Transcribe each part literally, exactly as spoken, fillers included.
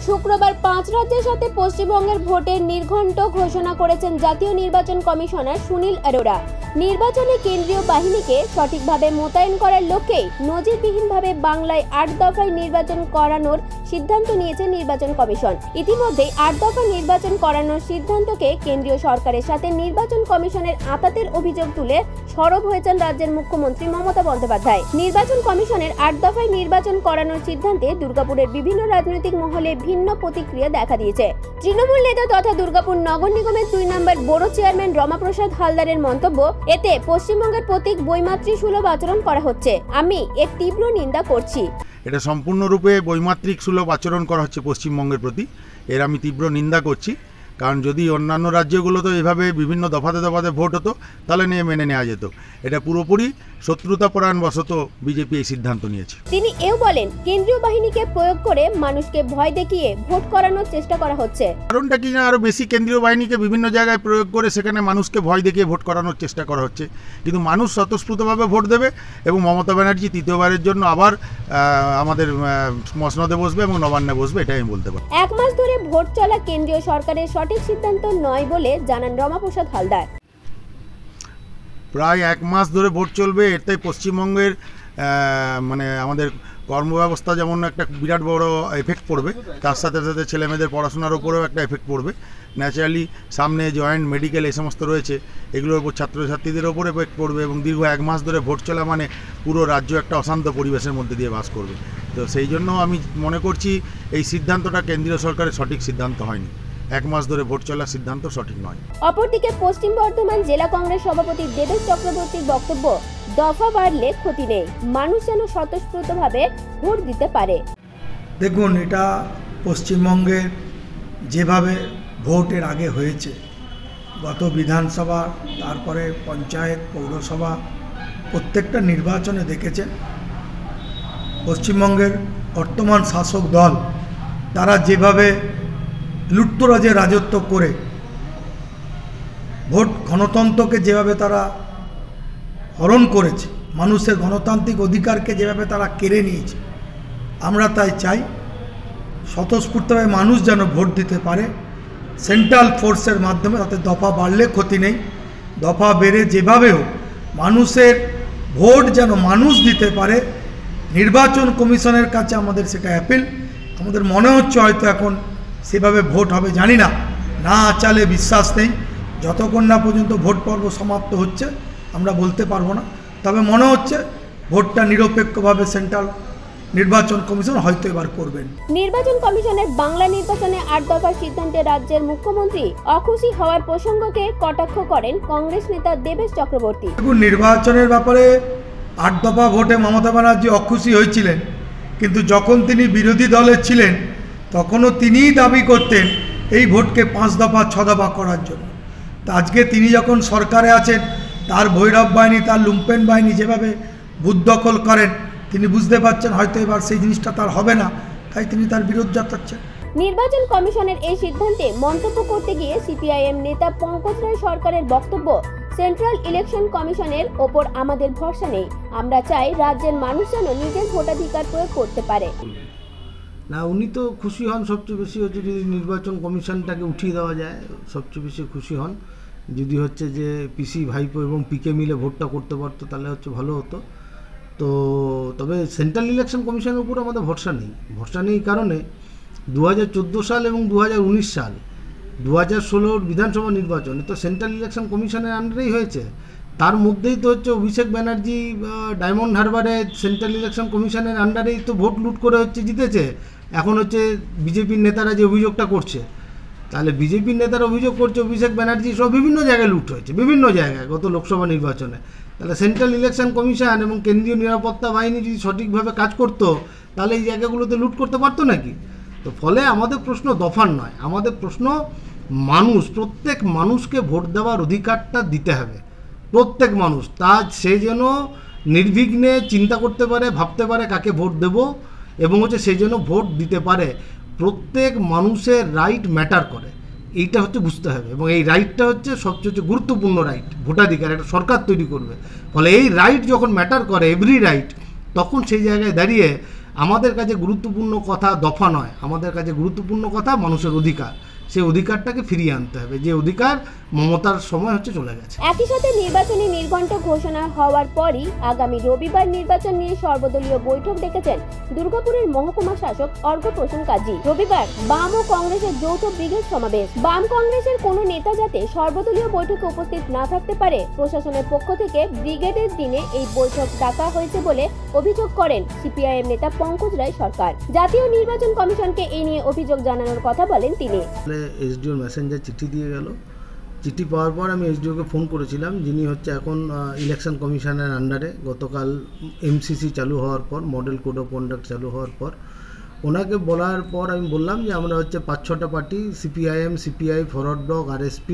শুক্রবার পাঁচ রাজ্যের সাথে পশ্চিমবঙ্গের ভোটের নির্ঘণ্ট ঘোষণা করেছেন জাতীয় নির্বাচন কমিশনার সুনীল অরোরা। নির্বাচনে কেন্দ্রীয় বাহিনীকে সঠিকভাবে মোতায়েন করার লক্ষ্যেই নজিরবিহীনভাবে বাংলায় আট দফায় নির্বাচন করানোর সিদ্ধান্ত নিয়েছে নির্বাচন কমিশন। ইতিমধ্যে আট দফা নির্বাচন করানোর সিদ্ধান্তকে কেন্দ্রীয় সরকারের সাথে নির্বাচন কমিশনের আঁতাতের অভিযোগ তুলে সরব হয়েছেন রাজ্যের মুখ্যমন্ত্রী মমতা বন্দ্যোপাধ্যায়। নির্বাচন কমিশনের আট দফায় নির্বাচন করানোর সিদ্ধান্তে দুর্গাপুরের বিভিন্ন রাজনৈতিক মহলে ভিন্ন প্রতিক্রিয়া দেখা দিয়েছে। তৃণমূল নেতা তথা দুর্গাপুর নগর নিগমের দুই নম্বর বড় চেয়ারম্যান রমাপ্রসাদ হালদারের মন্তব্য, এতে পশ্চিমবঙ্গের প্রতীক বৈমাতৃক সুলভ আচরণ করা হচ্ছে। আমি এর তীব্র নিন্দা করছি। এটা সম্পূর্ণরূপে বৈমাত্রিক সুলভ আচরণ করা হচ্ছে পশ্চিমবঙ্গের প্রতি, এর আমি তীব্র নিন্দা করছি। কারণ যদি অন্যান্য রাজ্যগুলোতে এভাবে বিভিন্ন দফাতে দফাতে ভোট হতো তাহলে নিয়ে মেনে নেওয়া যেত। এটা পুরোপুরি শত্রুতাপরায়ণ বশত বিজেপি এই সিদ্ধান্ত নিয়েছে। তিনি এও বলেন, কেন্দ্রীয় বাহিনীকে প্রয়োগ করে মানুষকে ভয় দেখিয়ে ভোট করানোর চেষ্টা করা হচ্ছে। কারণটা কি না, আরও বেশি কেন্দ্রীয় বাহিনীকে বিভিন্ন জায়গায় প্রয়োগ করে সেখানে মানুষকে ভয় দেখিয়ে ভোট করানোর চেষ্টা করা হচ্ছে। কিন্তু মানুষ স্বতঃস্ফূর্তভাবে ভোট দেবে এবং মমতা ব্যানার্জি তৃতীয়বারের জন্য আবার আমাদের মসনদে বসবে এবং নবান্নে বসবে, এটাই আমি বলতে পারি। এক মাস ধরে ভোট চলা কেন্দ্রীয় সরকারের সঠিক সিদ্ধান্ত নয় বলে জানান রমাপ্রসাদ হালদার। প্রায় এক মাস ধরে ভোট চলবে, এতে পশ্চিমবঙ্গের মানে আমাদের কর্মব্যবস্থা যেমন একটা বিরাট বড় এফেক্ট পড়বে, তার সাথে সাথে ছেলেমেয়েদের পড়াশোনার উপরেও একটা এফেক্ট পড়বে। ন্যাচারালি সামনে জয়েন্ট মেডিকেল এই সমস্ত রয়েছে, এগুলোর উপর ছাত্রছাত্রীদের ওপর এফেক্ট পড়বে এবং দীর্ঘ এক মাস ধরে ভোট চলা মানে পুরো রাজ্য একটা অশান্ত পরিবেশের মধ্যে দিয়ে বাস করবে। তো সেই জন্য আমি মনে করছি এই সিদ্ধান্তটা কেন্দ্রীয় সরকারের সঠিক সিদ্ধান্ত হয়নি। এক মাস ধরে ভোট চলার সিদ্ধান্ত সঠিক নয়। অপরদিকে পশ্চিম বর্ধমান জেলা কংগ্রেস সভাপতি দেবেশ চক্রবর্তীর বক্তব্য, দফা বাড়লে ক্ষতি নেই, মানুষ যেন স্বতঃস্ফূর্তভাবে ভোট দিতে পারে। দেখুন, এটা পশ্চিমবঙ্গের যেভাবে ভোটের আগে হয়েছে, গত বিধানসভা, তারপরে পঞ্চায়েত, পৌরসভা, প্রত্যেকটা নির্বাচনে দেখেছেন পশ্চিমবঙ্গের বর্তমান শাসক দল তারা যেভাবে লুটতরাজে রাজত্ব করে ভোট গণতন্ত্রকে যেভাবে তারা হরণ করেছে, মানুষের গণতান্ত্রিক অধিকারকে যেভাবে তারা কেড়ে নিয়েছে, আমরা তাই চাই স্বতঃস্ফূর্তভাবে মানুষ যেন ভোট দিতে পারে সেন্ট্রাল ফোর্সের মাধ্যমে। তাতে দফা বাড়লে ক্ষতি নেই, দফা বেড়ে যেভাবে হোক মানুষের ভোট যেন মানুষ দিতে পারে। নির্বাচন কমিশনের কাছে আমাদের সেটা অ্যাপিল। আমাদের মনে হচ্ছে হয়তো এখন সেভাবে ভোট হবে, জানি না, না চালে বিশ্বাস নেই। যতক্ষণ না পর্যন্ত ভোট পর্ব সমাপ্ত হচ্ছে আমরা বলতে পারবো না, তবে মনে হচ্ছে ভোটটা নিরপেক্ষভাবে সেন্ট্রাল নির্বাচন কমিশন হয়তো এবার করবেন। নির্বাচন কমিশনের বাংলা নির্বাচনে আট দফার সিদ্ধান্তে রাজ্যের মুখ্যমন্ত্রী অখুশি হওয়ার প্রসঙ্গকে কটাক্ষ করেন কংগ্রেস নেতা দেবেশ চক্রবর্তী। দেখুন, নির্বাচনের ব্যাপারে আট দফা ভোটে মমতা ব্যানার্জি অখুশি হয়েছিলেন, কিন্তু যখন তিনি বিরোধী দলে ছিলেন তখনও তিনিই দাবি করতেন এই ভোটকে পাঁচ দফা ছ দফা করার জন্য। তা আজকে তিনি যখন সরকারে আছেন, তার ভৈরব বাহিনী, তার লুম্পেন বাহিনী যেভাবে বুথ দখল করেন, তিনি বুঝতে পারছেন হয়তো এবার সেই জিনিসটা তার হবে না, তাই তিনি তার বিরোধ জানাচ্ছেন। নির্বাচন কমিশনের এই সিদ্ধান্তে মন্তব্য করতে গিয়ে সিপিআইএম নেতা পঙ্কজ রায় সরকারের বক্তব্য, সেন্ট্রাল ইলেকশন কমিশনের ওপর আমাদের ভরসা নেই, আমরা চাই রাজ্যের মানুষ যেন নিজের ভোটাধিকার প্রয়োগ করতে পারে। না, উনি তো খুশি হন সবচেয়ে বেশি হচ্ছে যদি নির্বাচন কমিশনটাকে উঠিয়ে দেওয়া যায়, সবচেয়ে বেশি খুশি হন। যদি হচ্ছে যে পিসি ভাইপো এবং পিকে মিলে ভোটটা করতে পারতো তাহলে হচ্ছে ভালো হতো। তো তবে সেন্ট্রাল ইলেকশন কমিশনের উপর আমাদের ভরসা নেই। ভরসা নেই কারণে দু হাজার চোদ্দো সাল এবং দু হাজার উনিশ সাল, দু হাজার ষোলোর বিধানসভা নির্বাচনে তো সেন্ট্রাল ইলেকশন কমিশনের আন্ডারেই হয়েছে। তার মধ্যেই তো হচ্ছে অভিষেক ব্যানার্জি ডায়মন্ড হারবারে সেন্ট্রাল ইলেকশন কমিশনের আন্ডারেই তো ভোট লুট করে হচ্ছে জিতেছে। এখন হচ্ছে বিজেপির নেতারা যে অভিযোগটা করছে, তাহলে বিজেপির নেতারা অভিযোগ করছে অভিষেক ব্যানার্জি সব বিভিন্ন জায়গায় লুট হয়েছে, বিভিন্ন জায়গায় গত লোকসভা নির্বাচনে। তাহলে সেন্ট্রাল ইলেকশন কমিশন এবং কেন্দ্রীয় নিরাপত্তা বাহিনী যদি সঠিকভাবে কাজ করতো তাহলে এই জায়গাগুলোতে লুট করতে পারতো নাকি? তো ফলে আমাদের প্রশ্ন দফার নয়, আমাদের প্রশ্ন মানুষ, প্রত্যেক মানুষকে ভোট দেওয়ার অধিকারটা দিতে হবে। প্রত্যেক মানুষ তা সে যেন নির্বিঘ্নে চিন্তা করতে পারে, ভাবতে পারে কাকে ভোট দেব, এবং হচ্ছে সেই জন্য ভোট দিতে পারে। প্রত্যেক মানুষের রাইট ম্যাটার করে, এইটা হচ্ছে বুঝতে হবে। এবং এই রাইটটা হচ্ছে সবচেয়ে গুরুত্বপূর্ণ রাইট, ভোটাধিকার একটা সরকার তৈরি করবে। ফলে এই রাইট যখন ম্যাটার করে, এভরি রাইট, তখন সেই জায়গায় দাঁড়িয়ে আমাদের কাছে গুরুত্বপূর্ণ কথা দফা নয়, আমাদের কাছে গুরুত্বপূর্ণ কথা মানুষের অধিকার। সেই অধিকারটাকে ফিরিয়ে আনতে হবে, যে অধিকার মমতার সময় হচ্ছে চলে গেছে। একই সাথে নির্বাচনী নির্ঘণ্ট ঘোষণা হওয়ার পরই আগামী রবিবার নির্বাচন নিয়ে সর্বদলীয় বৈঠক ডেকেছেন দুর্গাপুরের মহকুমা শাসক অর্ঘ্যপ্রসূন কাজী। রবিবার বাম ও কংগ্রেসের যৌথ ব্রিগেড সমাবেশ। বাম কংগ্রেসের কোনো নেতা যাতে সর্বদলীয় বৈঠকে উপস্থিত না থাকতে পারে, প্রশাসনের পক্ষ থেকে ব্রিগেডের দিনে এই বৈঠক ডাকা হয়েছে বলে অভিযোগ করেন সিপিআইএম নেতা পঙ্কজ রায় সরকার। জাতীয় নির্বাচন কমিশনকে এই নিয়ে অভিযোগ জানানোর কথা বলেন তিনি। এসডিওর মেসেঞ্জার চিঠি দিয়ে গেল, চিঠি পাওয়ার পর আমি এসডিওকে ফোন করেছিলাম, যিনি হচ্ছে এখন ইলেকশন কমিশনের আন্ডারে। গতকাল এমসিসি চালু হওয়ার পর, মডেল কোড অফ কন্ডাক্ট চালু হওয়ার পর ওনাকে বলার পর আমি বললাম যে আমরা হচ্ছে পাঁচ ছটা party, CPIM, CPI, forward bloc, RSP,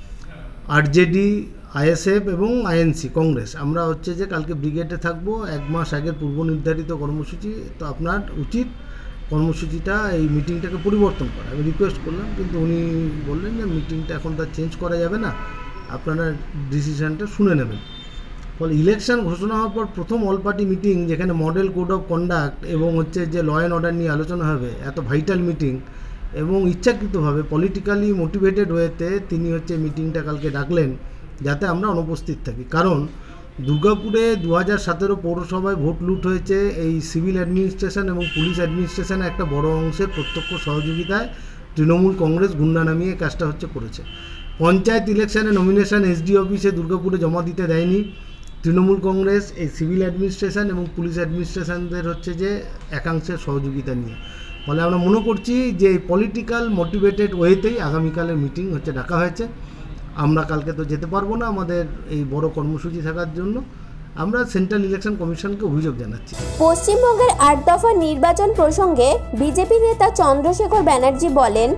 RJD, ISF এবং আইএনসি কংগ্রেস, আমরা হচ্ছে যে কালকে ব্রিগেডে থাকবো। এক মাস আগের পূর্ব নির্ধারিত কর্মসূচি, তো আপনার উচিত কর্মসূচিটা এই মিটিংটাকে পরিবর্তন করা। আমি রিকোয়েস্ট করলাম, কিন্তু উনি বললেন যে মিটিংটা এখন তার চেঞ্জ করা যাবে না, আপনারা ডিসিশানটা শুনে নেবেন। ফলে ইলেকশন ঘোষণা হওয়ার পর প্রথম অল পার্টি মিটিং, যেখানে মডেল কোড অফ কন্ডাক্ট এবং হচ্ছে যে ল অ্যান্ড অর্ডার নিয়ে আলোচনা হবে, এত ভাইটাল মিটিং, এবং ইচ্ছাকৃতভাবে পলিটিক্যালি মোটিভেটেড ওয়েতে তিনি হচ্ছে মিটিংটা কালকে ডাকলেন যাতে আমরা অনুপস্থিত থাকি। কারণ দুর্গাপুরে দু হাজার সতেরো পৌরসভায় ভোট লুট হয়েছে এই সিভিল অ্যাডমিনিস্ট্রেশন এবং পুলিশ অ্যাডমিনিস্ট্রেশনে একটা বড় অংশের প্রত্যক্ষ সহযোগিতায় তৃণমূল কংগ্রেস গুন্ডা নামিয়ে কাজটা হচ্ছে করেছে। পঞ্চায়েত ইলেকশনে নমিনেশন এসডি অফিসে দুর্গাপুরে জমা দিতে দেয়নি তৃণমূল কংগ্রেস, এই সিভিল অ্যাডমিনিস্ট্রেশন এবং পুলিশ অ্যাডমিনিস্ট্রেশনদের হচ্ছে যে একাংশের সহযোগিতা নিয়ে। ফলে আমরা মনে করছি যে পলিটিক্যাল মোটিভেটেড ওয়েতেই আগামীকালের মিটিং হচ্ছে ডাকা হয়েছে। আমরা কালকে তো যেতে পারবো না আমাদের এই বড় কর্মসূচি থাকার জন্য। আমরা সেন্ট্রাল ইলেকশন কমিশনকে অভিযোগ জানাচ্ছি। পশ্চিমবঙ্গের আট দফা নির্বাচন প্রসঙ্গে বিজেপি নেতা চন্দ্রশেখর ব্যানার্জি বলেন,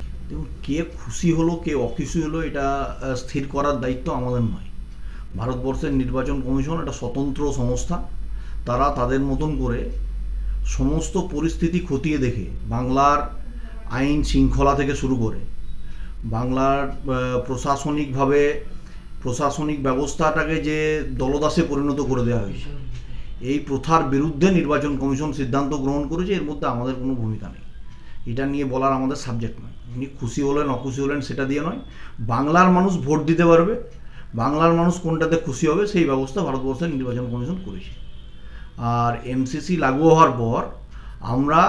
কে খুশি হলো কে অখুশি হলো এটা স্থির করার দায়িত্ব আমাদের নয়। ভারতবর্ষের নির্বাচন কমিশন একটা স্বতন্ত্র সংস্থা, তারা তাদের মতন করে সমস্ত পরিস্থিতি খতিয়ে দেখে বাংলার আইন শৃঙ্খলা থেকে শুরু করে বাংলার প্রশাসনিকভাবে প্রশাসনিক ব্যবস্থাটাকে যে দলদাসে পরিণত করে দেওয়া হয়েছে, এই প্রথার বিরুদ্ধে নির্বাচন কমিশন সিদ্ধান্ত গ্রহণ করেছে। এর মধ্যে আমাদের কোনো ভূমিকা নেই, এটা নিয়ে বলার আমাদের সাবজেক্ট নয়। উনি খুশি হলেন অখুশি হলেন সেটা দিয়ে নয়, বাংলার মানুষ ভোট দিতে পারবে, বাংলার মানুষ কোনটাতে খুশি হবে সেই ব্যবস্থা ভারতবর্ষের নির্বাচন কমিশন করেছে। আর এমসিসি লাগু হওয়ার পর আমরা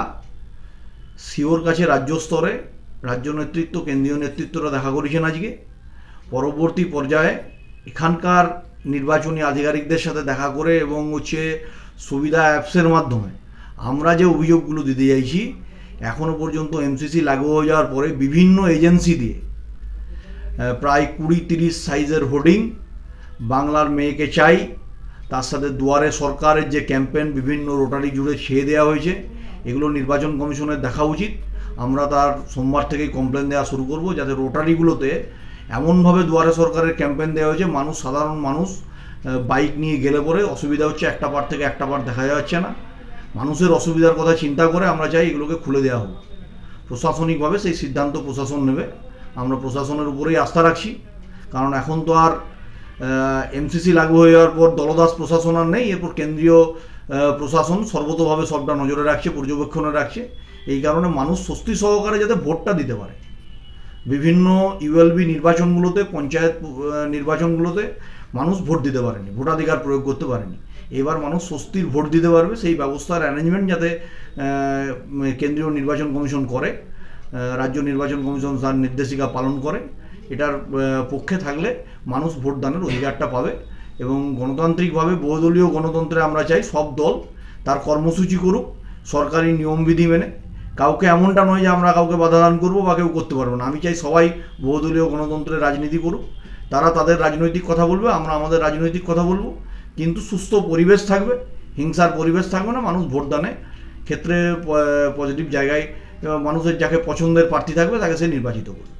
সিওর কাছে রাজ্য স্তরে রাজ্য নেতৃত্ব কেন্দ্রীয় নেতৃত্বরা দেখা করেছেন আজকে। পরবর্তী পর্যায়ে এখানকার নির্বাচনী আধিকারিকদের সাথে দেখা করে এবং হচ্ছে সুবিধা অ্যাপসের মাধ্যমে আমরা যে অভিযোগগুলো দিতে চাইছি, এখনও পর্যন্ত এমসিসি লাগু হয়ে যাওয়ার পরে বিভিন্ন এজেন্সি দিয়ে প্রায় কুড়ি তিরিশ সাইজের হোর্ডিং বাংলার মেয়েকে চাই, তার সাথে দুয়ারে সরকারের যে ক্যাম্পেন বিভিন্ন রোটারি জুড়ে ছেয়ে দেওয়া হয়েছে, এগুলো নির্বাচন কমিশনের দেখা উচিত। আমরা তার সোমবার থেকেই কমপ্লেন দেওয়া শুরু করব, যাতে রোটারিগুলোতে এমনভাবে দুয়ারে সরকারের ক্যাম্পেন দেওয়া হয়েছে মানুষ সাধারণ মানুষ বাইক নিয়ে গেলে পরে অসুবিধা হচ্ছে, একটা পার থেকে একটা পার দেখা যাচ্ছে না। মানুষের অসুবিধার কথা চিন্তা করে আমরা চাই এগুলোকে খুলে দেওয়া হোক। প্রশাসনিকভাবে সেই সিদ্ধান্ত প্রশাসন নেবে, আমরা প্রশাসনের উপরেই আস্থা রাখছি। কারণ এখন তো আর এমসিসি লাগু হয়ে যাওয়ার পর দলদাস প্রশাসন আর নেই, এরপর কেন্দ্রীয় প্রশাসন সর্বতোভাবে সবটা নজরে রাখছে, পর্যবেক্ষণে রাখছে। এই কারণে মানুষ স্বস্তি সহকারে যাতে ভোটটা দিতে পারে। বিভিন্ন ইউএলবি নির্বাচনগুলোতে, পঞ্চায়েত নির্বাচনগুলোতে মানুষ ভোট দিতে পারেনি, ভোটাধিকার প্রয়োগ করতে পারেনি। এবার মানুষ স্বস্তির ভোট দিতে পারবে, সেই ব্যবস্থার অ্যারেঞ্জমেন্ট যাতে কেন্দ্রীয় নির্বাচন কমিশন করে, রাজ্য নির্বাচন কমিশন তার নির্দেশিকা পালন করে, এটার পক্ষে থাকলে মানুষ ভোটদানের অধিকারটা পাবে। এবং গণতান্ত্রিকভাবে বহুদলীয় গণতন্ত্রে আমরা চাই সব দল তার কর্মসূচি করুক সরকারি নিয়মবিধি মেনে। কাউকে এমনটা নয় যে আমরা কাউকে বাধা দান করবো বা কেউ করতে পারবো না। আমি চাই সবাই বহুদলীয় গণতন্ত্রের রাজনীতি করুক, তারা তাদের রাজনৈতিক কথা বলবে, আমরা আমাদের রাজনৈতিক কথা বলবো, কিন্তু সুস্থ পরিবেশ থাকবে, হিংসার পরিবেশ থাকবে না। মানুষ ভোটদানে ক্ষেত্রে পজিটিভ জায়গায় মানুষের যাকে পছন্দের প্রার্থী থাকবে তাকে সে নির্বাচিত করবে।